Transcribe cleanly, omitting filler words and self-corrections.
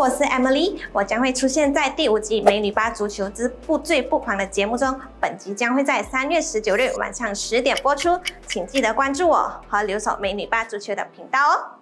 我是 Emily， 我将会出现在第5集《美女吧足球之不醉不狂》的节目中。本集将会在3月19日晚上10点播出，请记得关注我和留守美女吧足球的频道哦。